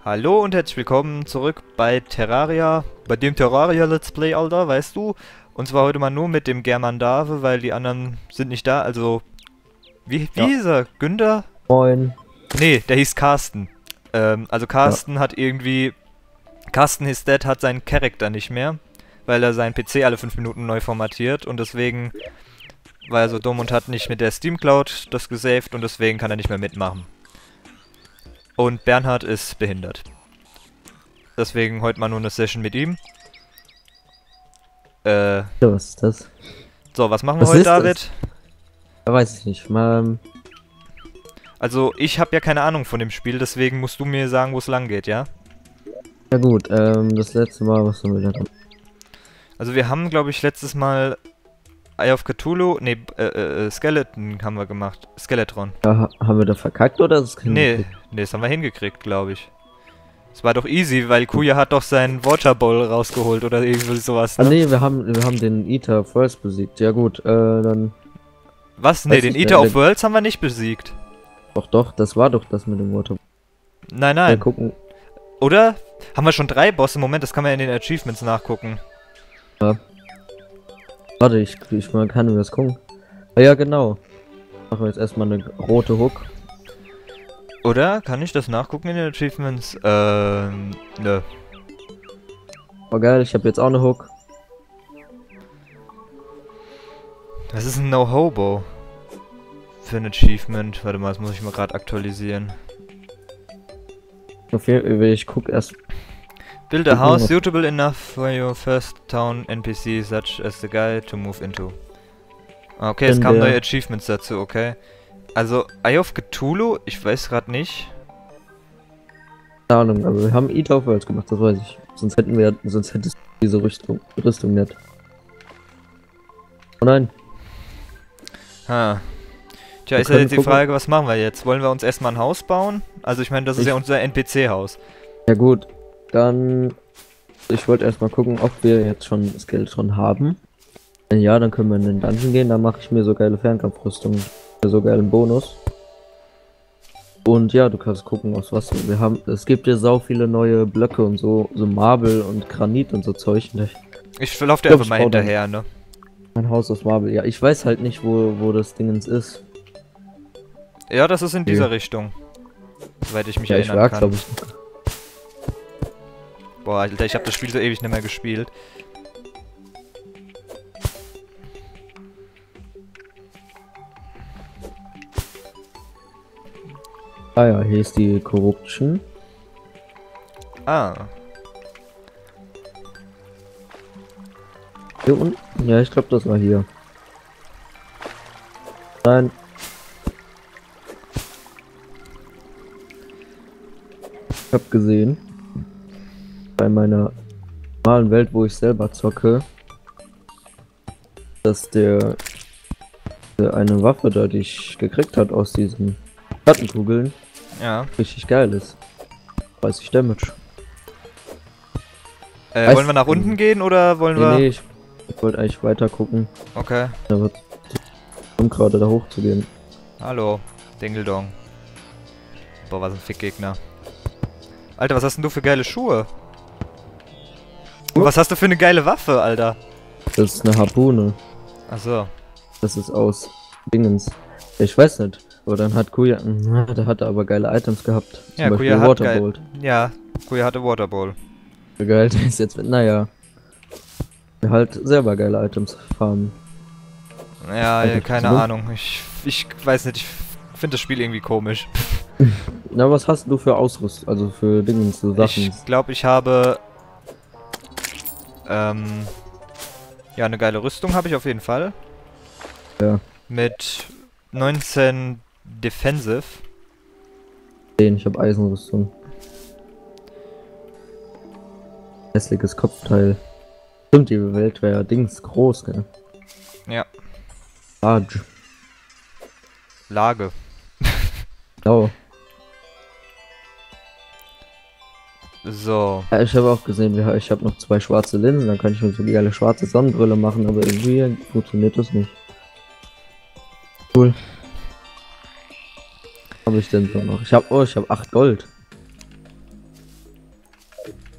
Hallo und herzlich willkommen zurück bei Terraria, bei dem Terraria Let's Play, Alter, weißt du? Und zwar heute mal nur mit dem Germandave, weil die anderen sind nicht da, also... Wie Ja. hieß er? Günther? Moin. Nee, der hieß Carsten. Also Ja. Carsten hat irgendwie... Carsten his Dad hat seinen Charakter nicht mehr, weil er seinen PC alle 5 Minuten neu formatiert und deswegen war er so dumm und hat nicht mit der Steam Cloud das gesaved und deswegen kann er nicht mehr mitmachen. Und Bernhard ist behindert. Deswegen heute mal nur eine Session mit ihm. Ja, was ist das? So, was machen wir Was heute, ist das? David? Ja, weiß ich nicht. Mal, Also, ich habe ja keine Ahnung von dem Spiel, deswegen musst du mir sagen, wo es lang geht, ja? ja gut, das letzte Mal, was haben wir da? Also, wir haben, glaube ich, letztes Mal Eye of Cthulhu, nee, Skeleton haben wir gemacht. Skeletron. Ja, haben wir da verkackt oder ist es Nee, das haben wir hingekriegt, glaube ich. Es war doch easy, weil Kuya hat doch seinen Water Bowl rausgeholt oder irgendwie sowas, Ah ne? nee, wir haben den Eater First besiegt. Ja gut, dann. Was? Nee, Weiß den nicht, Eater der- of Worlds haben wir nicht besiegt. Doch, das war doch das mit dem Water. Nein, Mal nein. gucken. Oder? Haben wir schon 3 Bosse? Moment, das kann man ja in den Achievements nachgucken. Warte, ich mal kann mir das gucken. Ah, ja, genau. Machen wir jetzt erstmal eine rote Hook. Oder? Kann ich das nachgucken in den Achievements? Nö. Oh geil, ich habe jetzt auch eine Hook. Was ist ein No-Hobo? Für ein Achievement. Warte mal, das muss ich mal gerade aktualisieren. Ich guck erst. Build a Gucken wir house mal. suitable enough for your first town NPC, such as the guy to move into. Okay, es Denn kamen der- neue Achievements dazu, okay. Also, Eye of Cthulhu, ich weiß gerade nicht. Keine Ahnung, aber wir haben Eater of Worlds gemacht, das weiß ich. Sonst hättest du diese Rüstung nicht. Oh nein. Ha. Tja, Wir ist ja können jetzt die gucken. Frage, was machen wir jetzt? Wollen wir uns erstmal ein Haus bauen? Also, ich meine, das ist Ich- ja unser NPC-Haus. Ja gut, dann. Ich wollte erstmal gucken, ob wir jetzt schon das Geld schon haben. Wenn ja, dann können wir in den Dungeon gehen, dann mache ich mir so geile Fernkampfrüstung. So geilen Bonus. Und ja, du kannst gucken, aus was wir haben. Es gibt ja sau viele neue Blöcke und so Marble und Granit und so Zeug. Ich laufe dir glaub, einfach ich mal baue dann- hinterher, ne? Mein Haus aus Marble. Ja, ich weiß halt nicht, wo das Dingens ist. Ja, das ist in dieser Okay. Richtung. Soweit ich mich Ja, ich erinnern war, kann. glaube ich. Boah, Alter, ich habe das Spiel so ewig nicht mehr gespielt. Ah ja, hier ist die Corruption. Ah, Hier unten? Ja, ich glaube, das war hier. Nein. Ich habe gesehen, bei meiner normalen Welt, wo ich selber zocke, dass der eine Waffe da, die ich gekriegt hat aus diesen Schattenkugeln, ja. richtig geil ist. 30 Damage. Wollen wir nach unten gehen oder wollen wir... Nee, ich wollte eigentlich weiter gucken, Okay. aber um gerade da hoch zu gehen. Hallo, Dingeldong. Boah, was ein Fickgegner. Alter, was hast denn du für geile Schuhe? Und was hast du für eine geile Waffe, Alter? Das ist eine Harpune. Achso. Das ist aus Dingens. Ich weiß nicht. Aber dann hat Kuya. Der hatte aber geile Items gehabt. Ja, Kuya hat geil... Waterbolt. Ja, Kuya hatte Waterbowl. Geil, der ist jetzt mit. Naja. Wir halt selber geile Items farmen. Ja, Also, keine so? Ahnung. Ich weiß nicht, ich finde das Spiel irgendwie komisch. Na, was hast du für Ausrüstung? Also für Dingens, so Sachen. Ich glaube, ich habe... Ja, eine geile Rüstung habe ich auf jeden Fall. Ja. Mit 19 Defensive. Ich habe Eisenrüstung. Hässliches Kopfteil. Stimmt, die Welt wäre ja Dings groß, gell? Ja. Large. Lage. Genau. So. Ja, ich habe auch gesehen, ich habe noch 2 schwarze Linsen, dann kann ich mir so eine geile schwarze Sonnenbrille machen, aber irgendwie funktioniert das nicht. Cool. Habe ich denn so noch? Ich habe 8 Gold.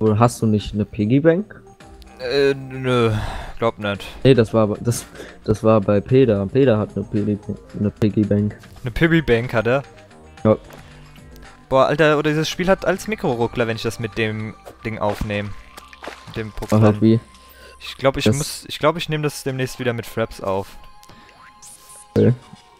Oder hast du nicht eine Piggy Bank? Nö, glaub nicht. Nee, das war bei Peter. Peter hat eine Piggy Bank. Eine Piggy Bank hat er. Ja. Boah, Alter, oder dieses Spiel hat als Mikroruckler, wenn ich das mit dem Ding aufnehme. Mit dem War Programm. halt wie. Ich glaube, ich nehme das demnächst wieder mit Fraps auf. Okay.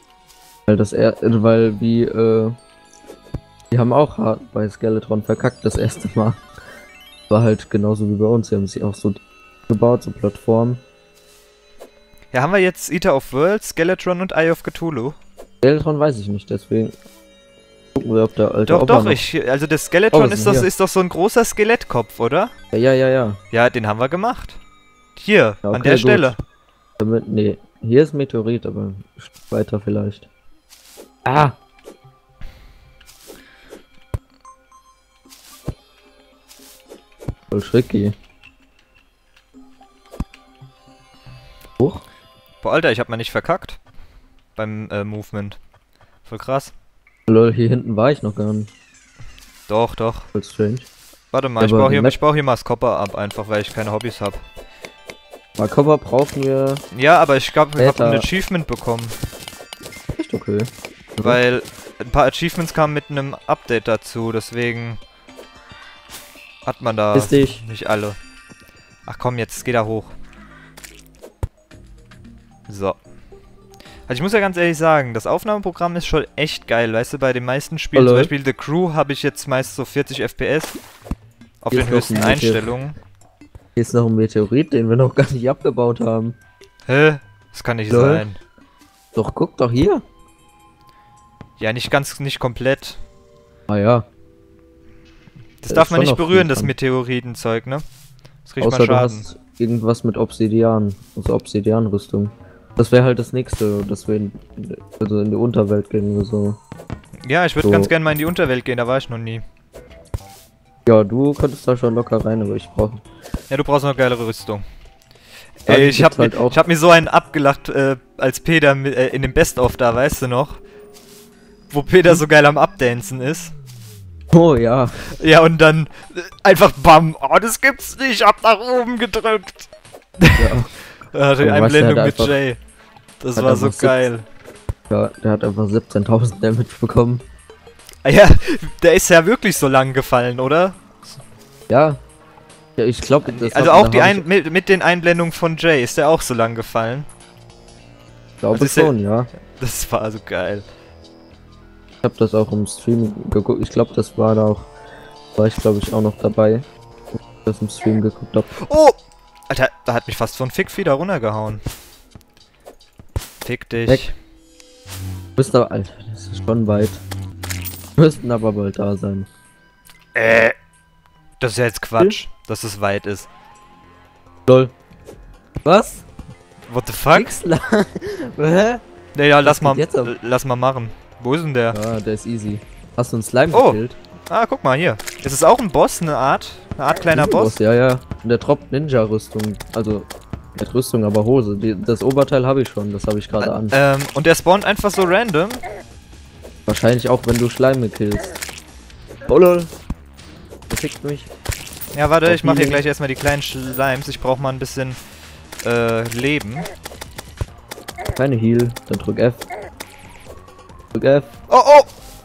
Weil die haben auch hart bei Skeletron verkackt das erste Mal. War halt genauso wie bei uns. Sie haben sich auch so gebaut, so Plattformen. Ja, haben wir jetzt Eater of Worlds, Skeletron und Eye of Cthulhu? Skeletron weiß ich nicht, deswegen gucken wir, ob der alte Doch, Opa doch, noch... also der Skeletron Oh, ist doch so ein großer Skelettkopf, oder? Ja. Ja, den haben wir gemacht. Hier, Ja, an okay, der gut. Stelle. Nee, hier ist Meteorit, aber weiter vielleicht. Ah! Voll schrecky. Hoch? Boah, Alter, ich hab mal nicht verkackt. Beim Movement. Voll krass. Lol, hier hinten war ich noch gar nicht. Doch, doch. Voll strange. Warte mal, Aber ich baue hier mal das Copper ab, einfach weil ich keine Hobbys hab. Markova brauchen wir... Ja, aber ich glaube, ich hab Später. ein Achievement bekommen. Echt okay. Weil ein paar Achievements kamen mit einem Update dazu, deswegen hat man da Piss dich. nicht alle. Ach komm, jetzt geh da hoch. So. Also ich muss ja ganz ehrlich sagen, das Aufnahmeprogramm ist schon echt geil, weißt du, bei den meisten Spielen, zum Hallo. Beispiel The Crew, habe ich jetzt meist so 40 FPS auf Hier den ist noch höchsten ein Meteor. Einstellungen. Hier ist noch ein Meteorit, den wir noch gar nicht abgebaut haben. Hä? Das kann nicht Lol. sein. Doch, guck doch hier. Ja, nicht komplett. Ah ja. Das Da darf ist man schon nicht noch viel berühren, das dran. Meteoritenzeug, ne? Das kriegt Außer man du Schaden. hast irgendwas mit Obsidian. Also Obsidian-Rüstung. Das wäre halt das nächste, dass wir also in die Unterwelt gehen oder so. Ja, ich würde So. ganz gerne mal in die Unterwelt gehen, da war ich noch nie. Ja, du könntest da schon locker rein, aber ich brauche... Ja, du brauchst noch geilere Rüstung. Ja, Ey, die ich hab, gibt's halt auch. ich hab mir so einen abgelacht, als Peter in dem Best-of da, weißt du noch? Wo Peter so geil am Abdancen ist. Oh ja. Ja, und dann einfach BAM! Oh, das gibt's nicht! Ich hab nach oben gedrückt! Ja, Ja, die Aber weißt du, Einblendung er hat mit einfach- Jay. Das hat war so einfach geil. ja, der hat einfach 17.000 Damage bekommen. Ah ja, der ist ja wirklich so lang gefallen, oder? Ja. Ja, ich glaube, das Also auch mit den Einblendungen von Jay ist der auch so lang gefallen. Ich glaube also ist der- schon, ja. Das war so geil. Ich habe das auch im Stream geguckt. Ich glaube, das war da auch... War ich, glaube ich, auch noch dabei. Als ich das im Stream geguckt habe. Oh! Alter, da hat mich fast so ein Fickvieh runtergehauen. Fick dich. Weg. Müsste aber... Alter, das ist schon weit. Müssten aber bald da sein. Das ist ja jetzt Quatsch, dass es weit ist. Lol. Was? What the fuck? Xler? Hä? Ne, ja, lass geht jetzt ab? mal machen. Wo ist denn der? Ja, der ist easy. Hast du einen Slime Oh. gekillt? Ah, guck mal hier. Ist es auch ein Boss, eine Art kleiner Boss? Ja, ja. Und der droppt Ninja-Rüstung. Also, nicht Rüstung, aber Hose. Das Oberteil habe ich schon. Das habe ich gerade an. Und der spawnt einfach so random. Wahrscheinlich auch, wenn du Schleime killst. Oh lol. Der fickt mich. Ja, warte, Auf ich mache hier Healing. gleich erstmal die kleinen Schleims. Ich brauche mal ein bisschen Leben. Keine Heal. Dann drück F. Drück F. Oh, oh!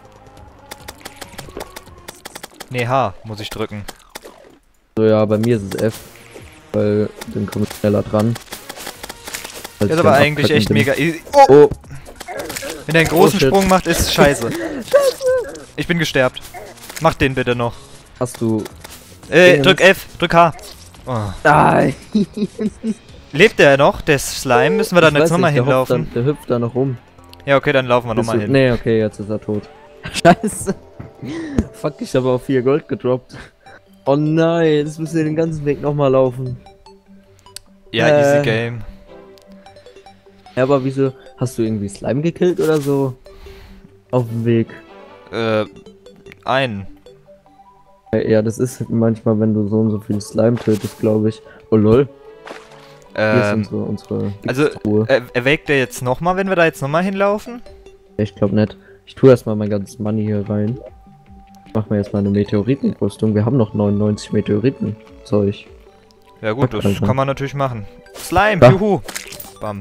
Nee, H muss ich drücken. So, ja, bei mir ist es F. Weil dann komme ich schneller dran. Weil Ist ich aber am eigentlich Abkacken echt bin. mega easy. Oh! Oh, Wenn der einen großen Oh, shit. Sprung macht, ist scheiße. Ich bin gesterbt. Mach den bitte noch. hast du... Dingens. Drück F, drück H. Oh. Nein! Lebt der noch, der Slime? Müssen wir dann Ich jetzt weiß nochmal nicht, hinlaufen? Der hüpft da noch rum. Ja, okay, dann laufen wir nochmal hin. Nee, okay, jetzt ist er tot. Scheiße. Fuck, ich habe auch 4 Gold gedroppt. Oh nein, jetzt müssen wir den ganzen Weg nochmal laufen. Ja, easy game. Ja, aber wieso? Hast du irgendwie Slime gekillt oder so? Auf dem Weg. Einen. Ja, das ist manchmal, wenn du so und so viel Slime tötest, glaube ich. Oh lol, hier ist unsere also, Truhe. erwägt der jetzt nochmal, wenn wir da jetzt nochmal hinlaufen? Ich glaube nicht. Ich tue erstmal mein ganzes Money hier rein. Machen wir jetzt mal eine Meteoritenrüstung. Wir haben noch 99 Meteoritenzeug. Ja gut, das Alter. kann man natürlich machen. Slime, Ja. juhu! Bam.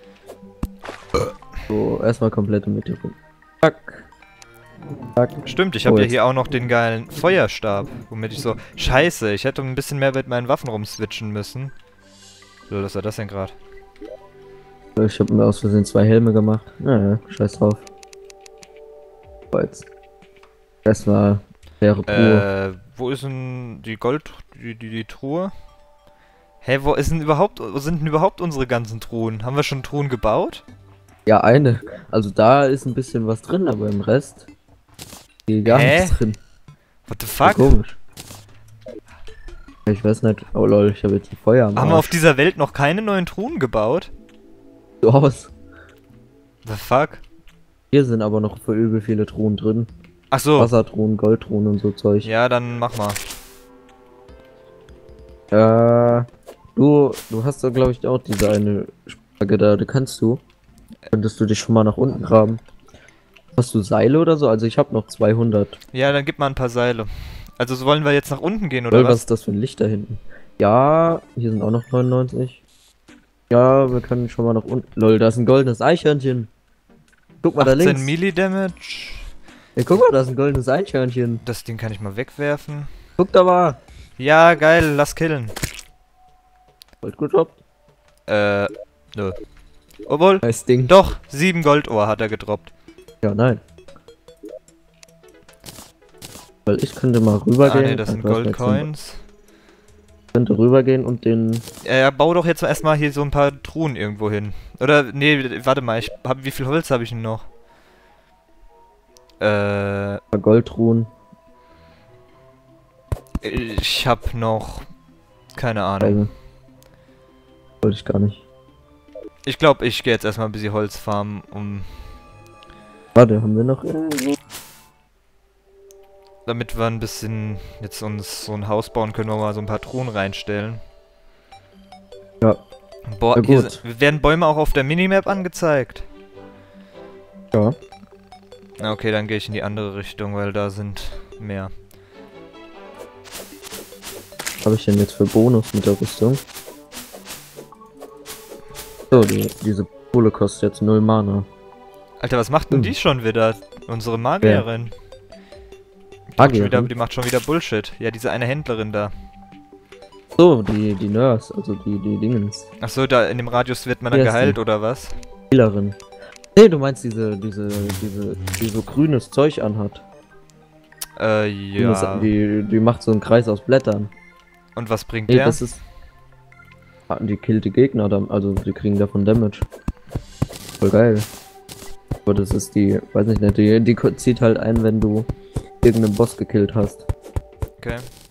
So, erstmal komplette Meteoriten. Zack. Zack. Stimmt, ich habe Oh, ja jetzt- hier auch noch den geilen Feuerstab, womit ich so... Scheiße, ich hätte ein bisschen mehr mit meinen Waffen rumswitchen müssen. So, was war das denn gerade? Ich habe mir aus Versehen 2 Helme gemacht. Naja, scheiß drauf. So, jetzt. Erstmal leere Truhe. Wo ist denn die die Truhe? Hä, wo sind denn überhaupt unsere ganzen Truhen? Haben wir schon Truhen gebaut? Ja, eine. Also da ist ein bisschen was drin, aber im Rest hier gar Hä? nichts drin. What the Voll fuck? komisch. Ich weiß nicht. Oh lol, ich habe jetzt ein Feuer am Haben wir auf Arsch. dieser Welt noch keine neuen Truhen gebaut? So aus. The fuck? Hier sind aber noch für übel viele Truhen drin. Ach so. Wassertruhen, Goldtruhen und so Zeug. Ja, dann mach mal. Du hast doch glaube ich auch diese eine Frage da, kannst du. Könntest du dich schon mal nach unten graben? Hast du Seile oder so? Also ich habe noch 200. Ja, dann gib mal ein paar Seile. Also so wollen wir jetzt nach unten gehen, oder Lol, was was? ist das für ein Licht da hinten? Ja, hier sind auch noch 99. Ja, wir können schon mal nach unten. Lol, da ist ein goldenes Eichhörnchen. Guck mal da 18 links. Melee Damage. Ja, guck mal, da ist ein goldenes Eichhörnchen. Das Ding kann ich mal wegwerfen. Guck da mal. Ja, geil, lass killen. Gold gedroppt. Nö. Obwohl, Nice Ding. doch, 7 Goldohr hat er gedroppt. Ja, nein. Weil ich könnte mal Ah, rübergehen. nee, das sind Du hast mir jetzt Goldcoins. Ich könnte rübergehen und den. Ja, bau doch jetzt erstmal hier so ein paar Truhen irgendwo hin. Oder, nee, warte mal, wie viel Holz habe ich denn noch? Goldtruhen. Ich hab noch... Keine Ahnung. Also, wollte ich gar nicht. Ich glaube, ich gehe jetzt erstmal ein bisschen Holz farmen, Warte, haben wir noch irgendwo? damit wir ein bisschen jetzt uns so ein Haus bauen können, wir mal so ein paar Truhen reinstellen. Ja. Boah, Ja, hier gut. werden Bäume auch auf der Minimap angezeigt? Ja. Na, okay, dann gehe ich in die andere Richtung, weil da sind mehr. Was habe ich denn jetzt für Bonus mit der Rüstung? So, diese Pole kostet jetzt 0 Mana. Alter, was macht denn die schon wieder? Unsere Magierin. Magierin? Die macht schon wieder Bullshit. Ja, diese eine Händlerin da. So, die Nurse, also die Dingens. Achso, da in dem Radius wird man dann Wer ist geheilt, die? oder was? Healerin. Nee, du meinst die so grünes Zeug anhat. Ja. Die macht so einen Kreis aus Blättern. Und was bringt Nee, der? das ist. Die killt die Gegner, also die kriegen davon Damage. Voll geil. Aber das ist die, weiß nicht, die zieht halt ein, wenn du irgendeinen Boss gekillt hast. Okay.